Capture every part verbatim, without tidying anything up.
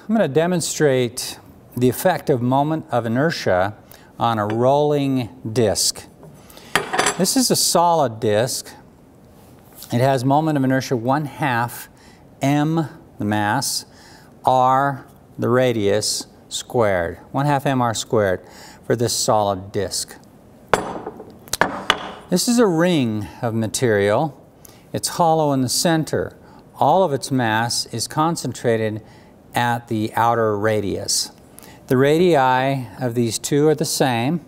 I'm going to demonstrate the effect of moment of inertia on a rolling disc. This is a solid disc. It has moment of inertia one half m, the mass, r, the radius, squared. one half mr squared for this solid disc. This is a ring of material. It's hollow in the center. All of its mass is concentrated at the outer radius. The radii of these two are the same,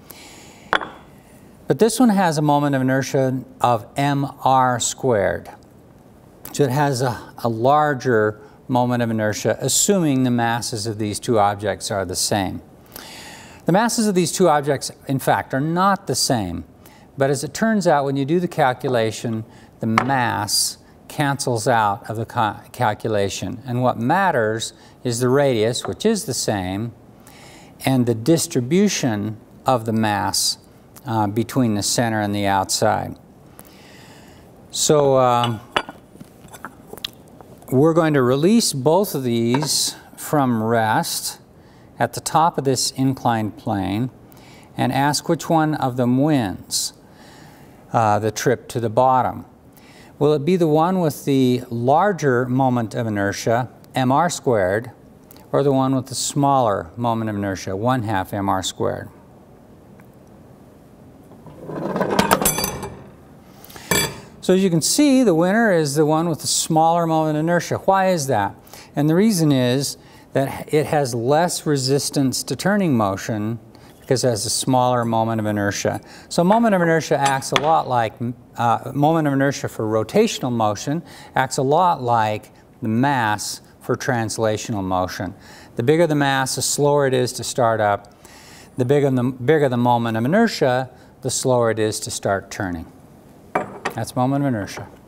but this one has a moment of inertia of mr squared. So it has a, a larger moment of inertia, assuming the masses of these two objects are the same. The masses of these two objects, in fact, are not the same, but as it turns out, when you do the calculation, the mass cancels out of the calculation, and what matters is the radius, which is the same, and the distribution of the mass uh, between the center and the outside. So uh, we're going to release both of these from rest at the top of this inclined plane and ask which one of them wins uh, the trip to the bottom. Will it be the one with the larger moment of inertia, mr squared, or the one with the smaller moment of inertia, one half mr squared? So as you can see, the winner is the one with the smaller moment of inertia. Why is that? And the reason is that it has less resistance to turning motion because it has a smaller moment of inertia. So moment of inertia acts a lot like, uh, moment of inertia for rotational motion acts a lot like the mass for translational motion. The bigger the mass, the slower it is to start up. The bigger the, bigger the moment of inertia, the slower it is to start turning. That's moment of inertia.